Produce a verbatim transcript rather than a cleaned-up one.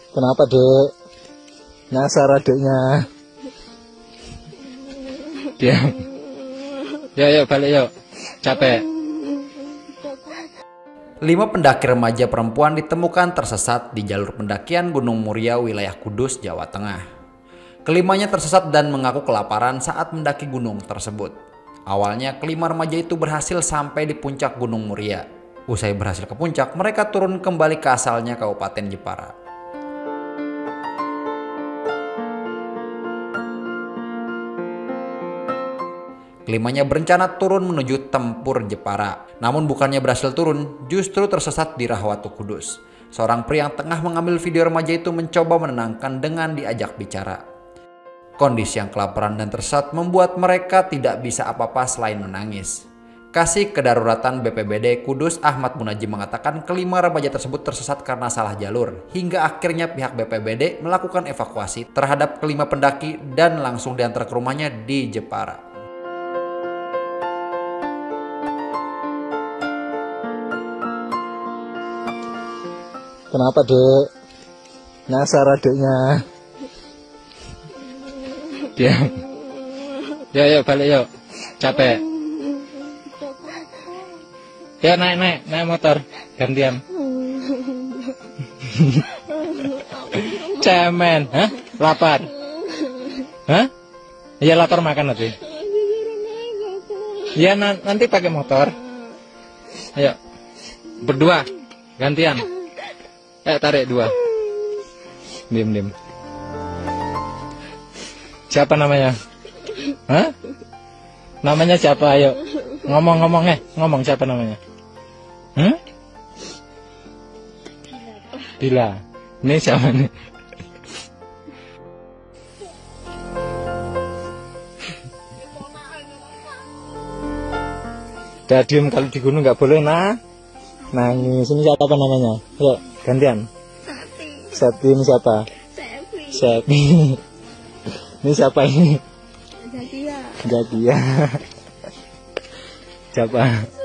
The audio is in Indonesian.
Kenapa, Dek? Nyasar adiknya. Diam. Yuk, yuk, balik yuk. Capek. Lima pendaki remaja perempuan ditemukan tersesat di jalur pendakian Gunung Muria, wilayah Kudus, Jawa Tengah. Kelimanya tersesat dan mengaku kelaparan saat mendaki gunung tersebut. Awalnya kelima remaja itu berhasil sampai di puncak Gunung Muria. Usai berhasil ke puncak, mereka turun kembali ke asalnya, Kabupaten Jepara. Kelimanya berencana turun menuju Tempur Jepara. Namun bukannya berhasil turun, justru tersesat di Rahwatu Kudus. Seorang pria yang tengah mengambil video remaja itu mencoba menenangkan dengan diajak bicara. Kondisi yang kelaparan dan tersesat membuat mereka tidak bisa apa-apa selain menangis. Kasih Kedaruratan B P B D Kudus Ahmad Munajim mengatakan kelima remaja tersebut tersesat karena salah jalur. Hingga akhirnya pihak B P B D melakukan evakuasi terhadap kelima pendaki dan langsung diantar ke rumahnya di Jepara. Kenapa, Dek? Nyasar adiknya. Diam. Yuk, yuk, balik yuk. Capek. Ya, naik, naik, naik motor. Gantian. Cemen, hah? Lapar? Hah? Iya, lapar makan nanti. Iya, nanti pakai motor. Ayo. Berdua. Gantian. Eh, tarik dua. Diam, diam. Siapa namanya? Hah? Namanya siapa? Ayo. Ngomong-ngomong eh. Ngomong siapa namanya? Hmm? Dila. Ini siapa nih? Udah diem, kalau di gunung nggak boleh nah. Nangis. Ini siapa namanya? Yuk, gantian. Septi. Ini siapa? Septi. Ini siapa ini? Zakia. Zakia. Siapa?